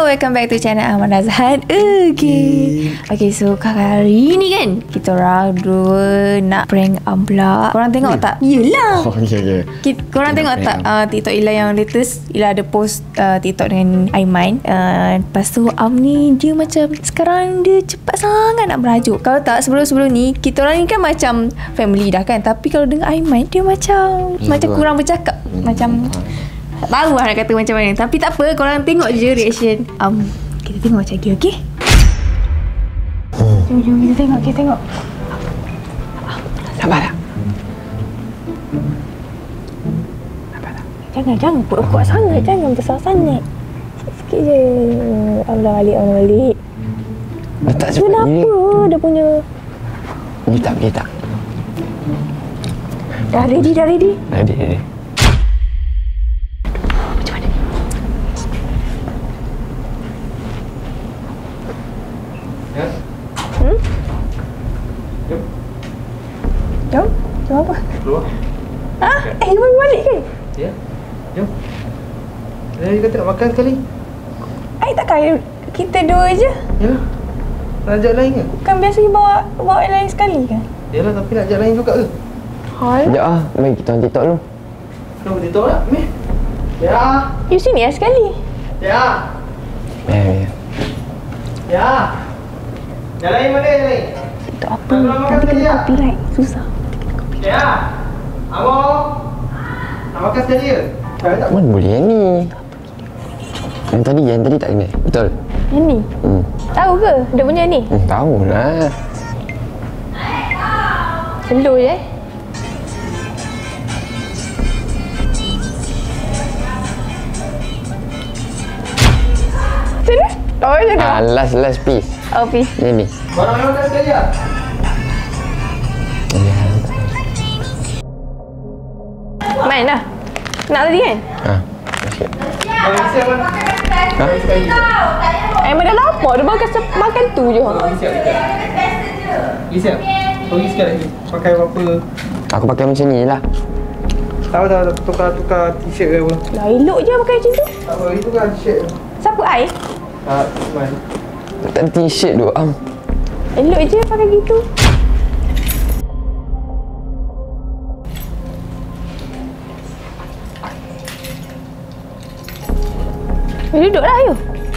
welcome back to channel Ahmad Azhan. Okay, so kali ni kan kita orang dua nak prank Amla. Korang tengok tak? Yelah. Korang tengok tak TikTok Ila yang latest? Ila ada post TikTok dengan Aiman. Lepas tu Am ni dia macam sekarang dia cepat sangat nak merajuk. Kalau tak sebelum-sebelum ni kita orang ni kan macam family dah kan, tapi kalau dengan Aiman dia macam kurang bercakap. Macam tak tahu lah nak kata macam mana. Tapi tak apa, korang tengok je reaction kita tengok macam lagi, okay? Jom kita tengok. Sabar tak? Jangan kuat sangat. Jangan besar sangat. Sikit je. Allah balik. Letak cepat ni. Kenapa dia punya Boleh tak? Dah ready? Ready. Macam mana? Ya? Jom apa? Keluar. Iman balik ke? Ya? Jom. Dia kata nak makan sekali. Takkan kita dua je. Yalah. Nak ajak lain ke? Kan biasanya bawa lain sekali kan? Yalah, tapi nak ajak lain juga ke? Sekejap lah. Mari kita on TikTok dulu. Kenapa TikTok tak? Ni. Ya. You sini sekali. Ya. Ya. Yang lain mana yang lain? TikTok apa? Nanti kena copyright. Susah. Ya. Amo. Nak makan sekali ke? Tak. Mana boleh yang ni? Yang tadi tak kena. Betul? Yang ni? Tahu ke dia punya ni? Tahu lah. Slow je. Sini. Last piece. Oh, peace. Yang ni. Korang yang makan sekali tak? Main lah. Nak tadi kan? Sikit. Korang isi apa? Sekali. Aiman dah lapar. Dia makan tu je. Isi tak? Pergi sikit lagi. Pakai apa? Aku pakai macam ni lah. Tak apa. Tukar t-shirt ke apa? Dah elok je pakai macam tu. Tak apa. Itu kan t-shirt. Siapa ai? Tak, Iman. Tak t-shirt tu. Elok je pakai gitu. Duduklah ayo.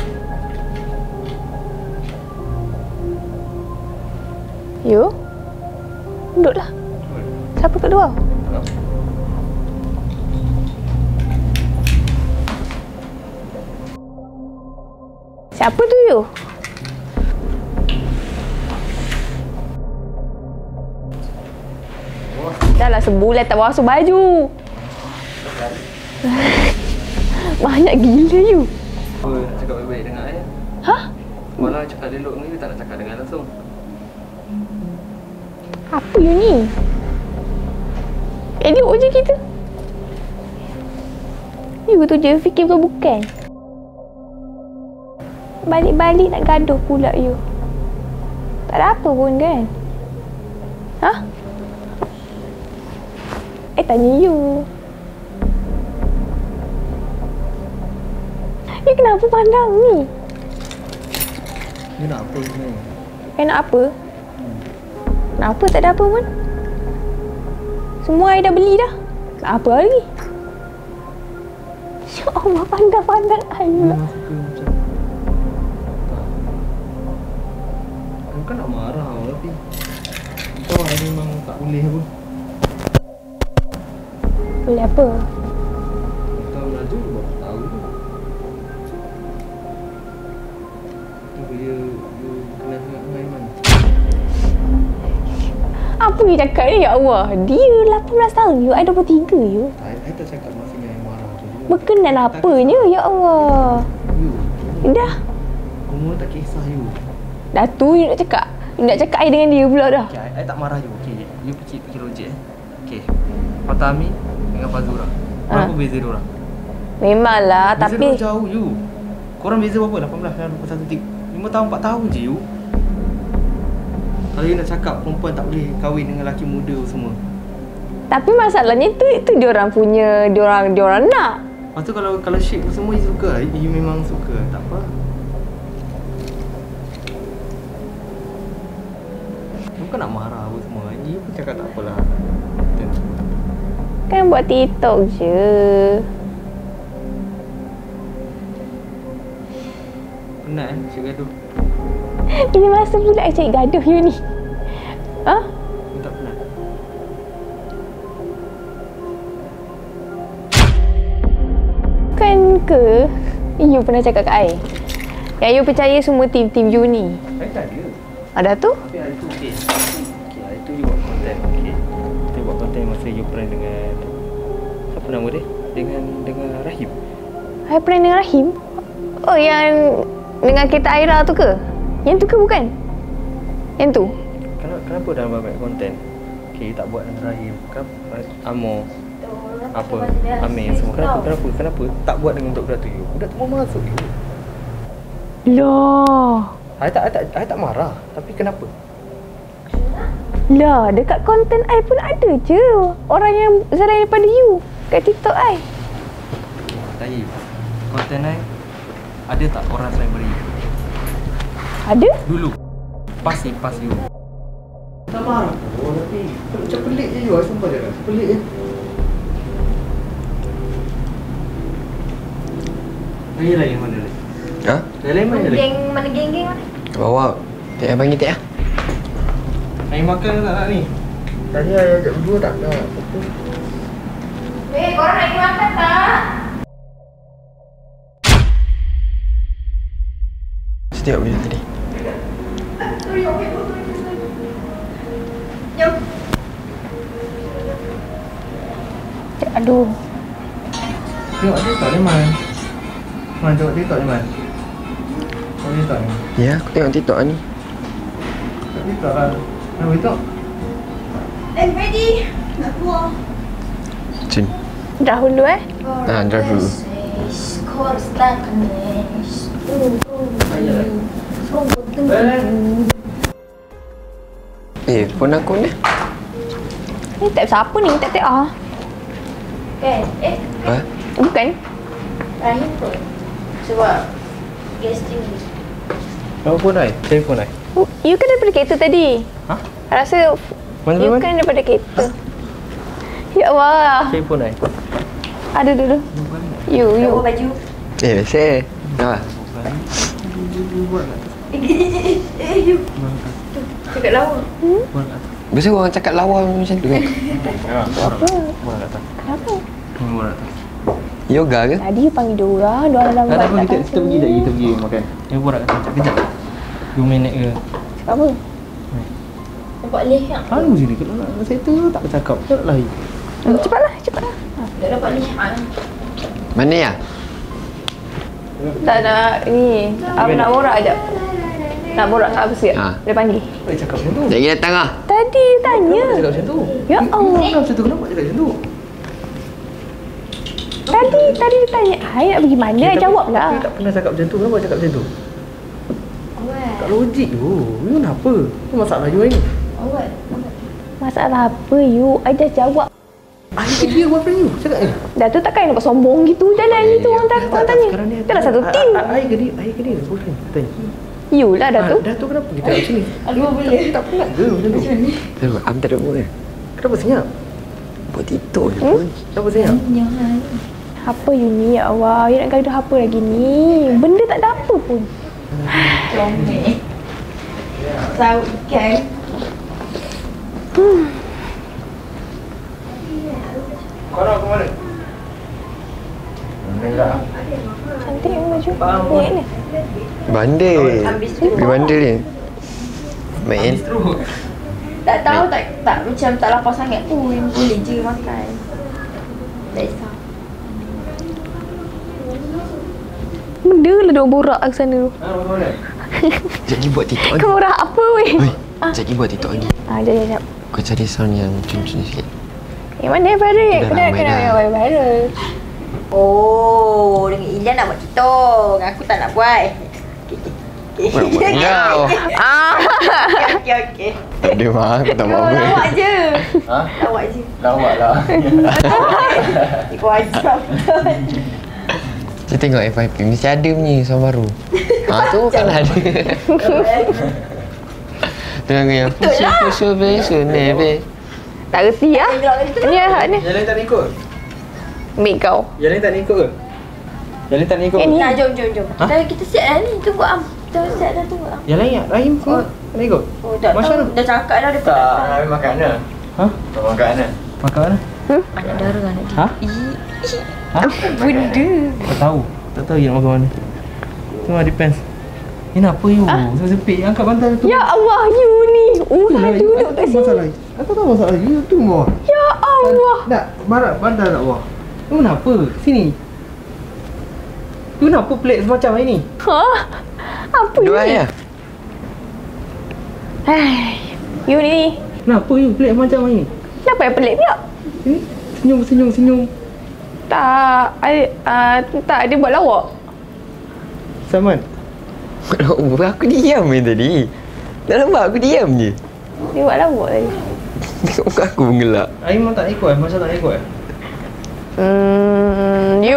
Duduklah. Siapa kedua? Siapa tu you? Dah lah sebulan tak basuh baju. Banyak gila you. Nak cakap baik-baik dengan ayah. Hah? Malah cakap elok ni, tak nak cakap dengan langsung. Apa you ni? Elok je kita. You tu je fikir bukan. Balik-balik nak gaduh pula you. Tak ada apa pun kan? Hah? Tanya you. You kenapa pandang ni? You nak apa sebenarnya? Nak apa? Nak apa? Tak ada apa pun. Semua I dah beli dah. Nak apa lagi? Ya Allah, pandang-pandang I pula. Suka macam tak. Bukan nak marah tapi kau I memang tak boleh pun. Boleh apa? Kau melaju baru tahu tu. Kenapa you kenal sangat dengan Aiman? Apa you cakap ni? Ya Allah. Dia 18 tahun you. I 23 you. I tak cakap maksudnya I marah tu juga. Berkenan apanya? Ya Allah. You Dah. umur tak kisah you. Dah tu you nak cakap. You nak cakap I dengan dia pula dah. Okay, I tak marah you. Okay, you fikir logik Okay. Fatami dengan Fazura. Berapa beza diorang? Memanglah, Beza tapi diorang jauh you. Korang beza berapa? 18 dan 21 5 tahun 4 tahun je you. Kalau you nak cakap perempuan tak boleh kahwin dengan lelaki muda semua. Tapi masalahnya itu diorang punya, diorang nak. Lepas tu kalau shape semua you suka, you memang suka, tak apa. nak marah apa semua. Dia pun cakap tak apalah. Kan buat TikTok je. Penat kan cik gaduh. Ini masa pula cik gaduh you ni. Ha? Tak penat. Kan ke you pernah cakap kat I yang you percaya semua tim-tim you ni? Saya tak ada. Ada tu? Tapi hari tu okey. Okey, hari tu you buat konten. Okey. Kita buat konten masa you prank dengan siapa nama dia? Dengan Rahim. I pernah dengan Rahim? Oh, yang dengan kereta Aira tu ke? Yang tu ke bukan? Yang tu? Kenapa dalam banyak konten okey tak buat dengan Rahim? Kenapa Amo apa Amir semua kenapa tak buat dengan budak tu you? Budak tu mau masuk you. Lah. I tak marah, tapi kenapa? Lah, dekat konten I pun ada je orang yang selain daripada you kat TikTok I. Tanya konten I ada tak orang selain daripada you? Ada? Dulu pas you tak marah. Oh tapi macam pelik je you, sumpah je lah. Pelik je. Air lain mana ni? Ha? Air lain mana ni? Mana geng-geng mana? Bawa. Tak payah panggil tak ya? Air makan tak nak ni? Tadi I ajak berdua tak nak. Korang nak pergi makan tak? Saya tengok video tadi. Jom. Aduh. Tengok TikTok ni Man. Man tengok TikTok ni Man. Tengok TikTok ni. Ya, aku tengok TikTok ni. Tengok TikTok lah. Tengok TikTok. Ready? Nak keluar. Cun. Dahulu Drive dulu. Phone aku ni. Ni tak siapa ni? Tak ah. Kan? Ha? Bukan. Rahim pun. Sebab guesting ni. Apa phone I? Telefon I. You kan daripada kereta tadi. Ha? Rasa Mana you mana? kan daripada kereta. Ya Allah. Telefon I. Ada dulu. You. Bawa baju. Biasa. Dah. You. Cakap lawa. Biasa orang cakap lawa macam tu kan? Apa? Buat kat atas. Kenapa? Buat kat atas. Yoga ke? Tadi you panggil diorang dah Tak lambat. apa, kita pergi tak? Kita pergi makan. Ni buat kat atas. Kejap. 2 minit ke? Cakap apa? Nampak leh tak? Anu sini. Kalau nak settle tak bercakap. Tak nak lari. Cepatlah. Tak dapat leh. Mana ya? Tak nak ni. Apa nak borak sekejap? Nak borak tak apa sikit? Ha. Dia panggil. Boleh cakap macam tu. Sekejap lagi datang lah. Tadi you tanya. Kenapa cakap macam tu? Ya Allah. Kenapa macam tu? Kenapa cakap macam tu? Tadi dia tanya, "Hai nak pergi mana?" Tapi- Jawab tapi lah. tak pernah cakap macam tu. Kenapa cakap macam tu? Tak logik tu. You kenapa? Apa masalah you ni? Awak. Masalah apa you? I dah jawab. I kan dia boyfriend you. Cakap ni. Dah tu takkan nampak sombong gitu jalan gitu orang tanya. Sekarang ni Kita lah satu tim. I ke dia boyfriend. Tanya. You lah dah tu. Dah tu kenapa kita kat sini? Aduh boleh. Tak pernah ke macam tu? Terus, am tak ada buat. Kenapa senyap? Buat TikTok je pun. Kenapa senyap? Jangan. Apa you ni ya Allah? You nak gaduh apa lagi ni? Benda tak ada apa pun. Comel. Tahu kan? Kau nak ke mana? Enggak. Cantik baju. Ni. Bandel. Habis tu. Pergi bandel ni. Main. Tak tahu tak macam tak lapar sangat pun. Boleh je makan. Tak kisah. Benda lah dia borak ke sana tu. Mana? Sekejap lagi buat TikTok lagi. Kau borak apa weh? Oi, sekejap lagi buat TikTok lagi. Jap. Kau cari sound yang cun-cun sikit. Yang mana viral? Dah Kena ramai dah. yang viral. Oh, dengan Ilya nak buat TikTok. Aku tak nak buat. Kau. Okey. Tak ada mah, aku tak buat apa. Lawak je. Ha? Lawak je. Lawak lah. Ikut wajib. Kita tengok FYP, mesti ada punya sound baru. Tu kan ada. Dengan yang fusu nebe. Tak reti lah. Ni hak ni. Yang lain tak nak ikut? Ambil kau. Yang lain tak nak ikut ke? Yang lain tak nak ikut ke? Nah, jom. Kita siap dah ni. Tunggu Am. Kita siap dah, tunggu Am. Yang lain tak? Rahim semua tak nak ikut? Oh, tak Macam tahu. mana? Dah cakap dah dia Tak, Rahim makan mana? Ha? Tak makan mana? Makan mana? Anak darah anak dia. Ha? Ha? Benda. Tak tahu. Tak tahu you nak makan mana. Cuma depends. Ini apa you? Sempit. Angkat bantal tu. Ya Allah, you ni. Ulah duduk kat sini. Masalah. Aku tahu masalah. You tu bawah. Ya Allah. Tak, barat bantal tak bawah. You kenapa? Sini. You kenapa pelik semacam ini? Ha? Apa Dua ni? ya. Hai. You ni. Kenapa you pelik macam ini? Kenapa yang pelik pula? Senyum. Tak. Tak, dia buat lawak. Saman. Aku diam tadi. Dah lama aku diam je. Dia buat lawak tadi. Tengok muka aku mengelak. Aiman tak ikut Masa tak ikut You.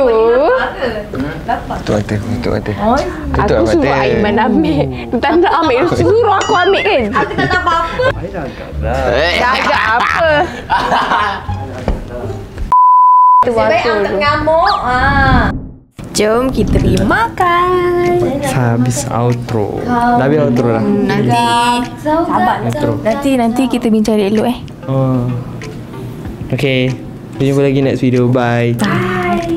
Tutup mata. Aku suruh Aiman ambil. Tak nak ambil. Suruh aku ambil kan? Aku tak tahu apa-apa. Ai dah agak dah. Dah agak apa? Sebab Am tak ngamuk. Jom kita pergi makan. Habis outro. Dah habis outro dah. Nanti Sabar. Outro. nanti kita bincang elok Oh. Okay. Kita jumpa lagi next video. Bye. Bye.